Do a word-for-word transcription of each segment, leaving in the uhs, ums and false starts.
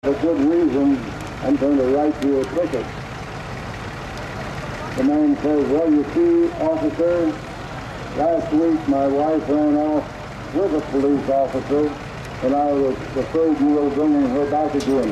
For good reason, I'm going to write you a ticket. The man says, well, you see, officer, last week my wife ran off with a police officer, and I was afraid you were bringing her back again.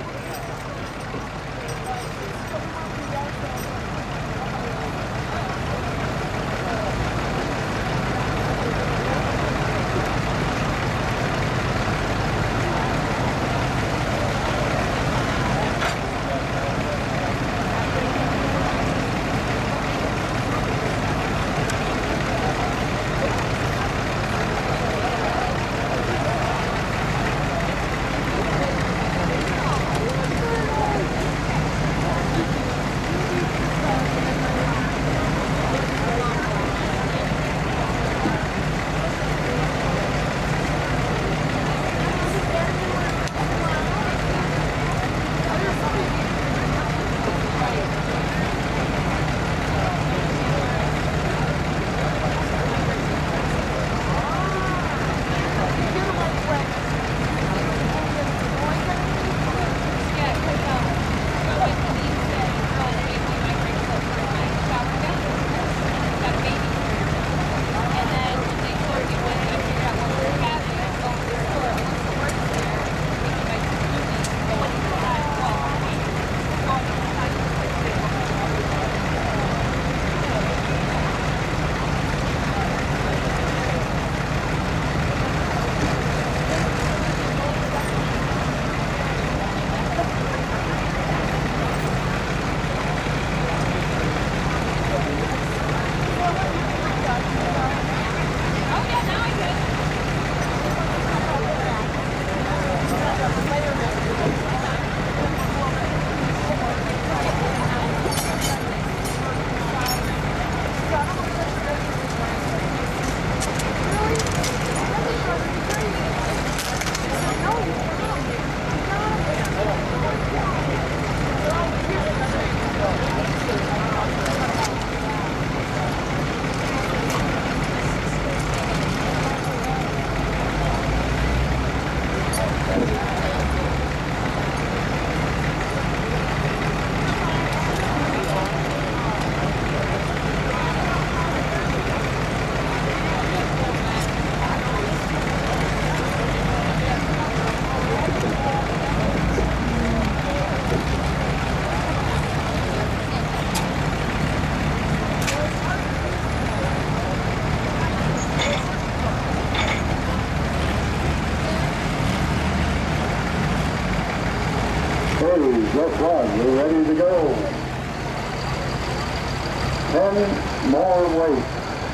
Hey, guess what? We're ready to go. Ten more weights.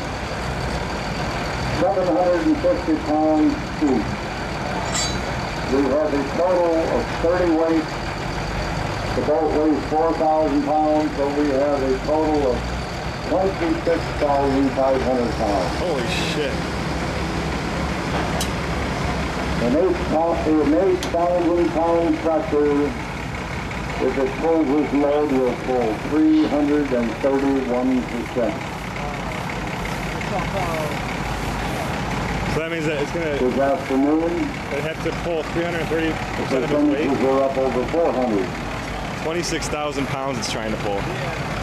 seven hundred fifty pounds each. We have a total of thirty weights. The boat weighs four thousand pounds, so we have a total of twenty-six thousand five hundred pounds. Holy shit. An eight thousand pound tractor, if it pulls this load, will pull three hundred thirty-one percent. So that means that it's going to... This afternoon, it have to pull three hundred thirty percent the of its weight. percentages are up over four hundred. twenty-six thousand pounds it's trying to pull.